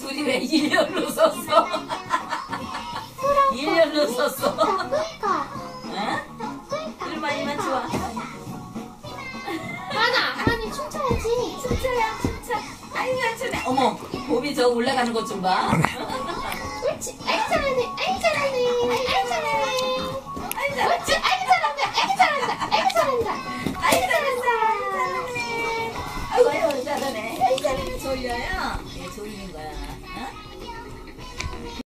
둘이 왜 일렬로 섰어? 일렬로 섰어. 응? 이리만 좋아. 하니 춤춰야지. 춤춰야 춤춰. 아이고 춤춰. 어머, 봄이 저 올라가는 것 좀 봐. 옳지. 아이 잘하네. 아이 잘하네. 아이 잘하네. 옳지. 아이 잘한다. 아이 잘한다. 아이 잘한다.